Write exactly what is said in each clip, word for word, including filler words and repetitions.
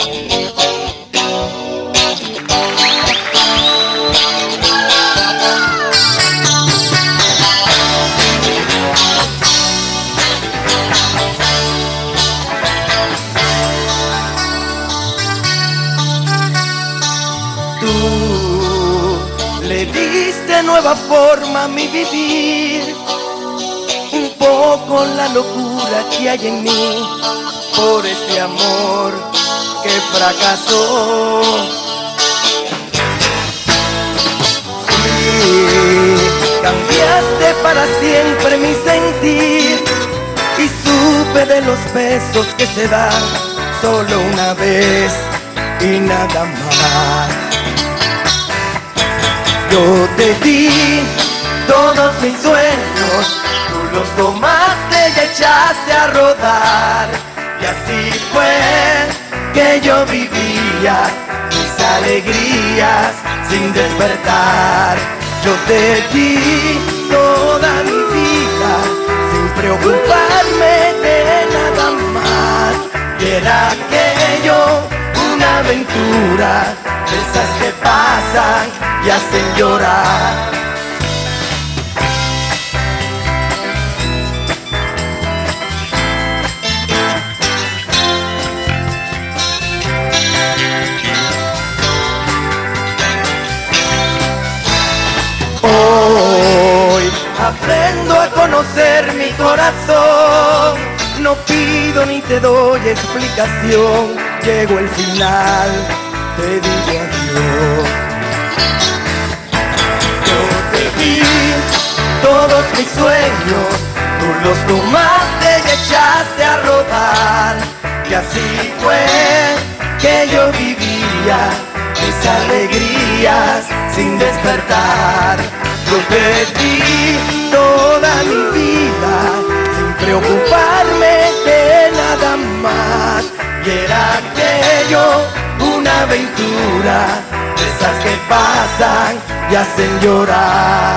Tú le diste nueva forma a mi vivir, un poco la locura que hay en mí por este amor que fracasó. Sí, cambiaste para siempre mi sentir y supe de los besos que se dan solo una vez y nada más. Yo te di todos mis sueños, tú los tomaste y echaste a rodar. Y así fue que yo vivía mis alegrías sin despertar. Yo te di toda mi vida sin preocuparme de nada más. Y era aquello una aventura, de esas que pasan y hacen llorar. Hoy aprendo a conocer mi corazón, no pido ni te doy explicación, llegó el final, te digo adiós. Yo te di todos mis sueños, tú los tomaste y echaste a rodar. Y así fue que yo vivía mis alegrías sin despertar. Yo te di toda mi vida sin preocuparme de nada más. Y era aquello una aventura, de esas que pasan y hacen llorar.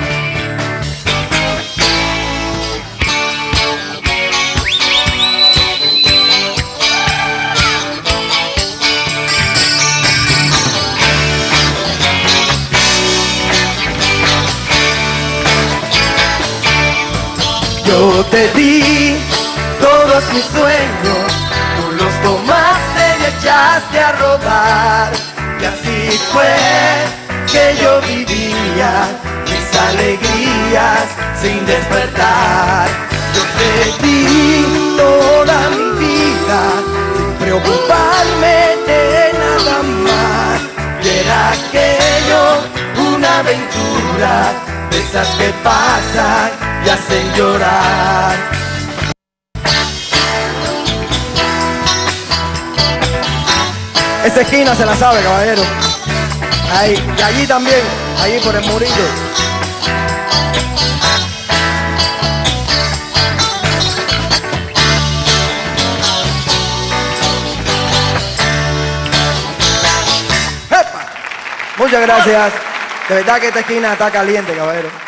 Yo te di todos mis sueños, tú los tomaste y echaste a rodar. Y así fue que yo vivía mis alegrías sin despertar. Yo te di toda mi vida sin preocuparme de nada más. Y era aquello una aventura, de esas que pasan y hacen llorar. Esa esquina se la sabe, caballero. Ahí, y allí también, allí por el murito. ¡Epa! Muchas gracias. De verdad que esta esquina está caliente, caballero.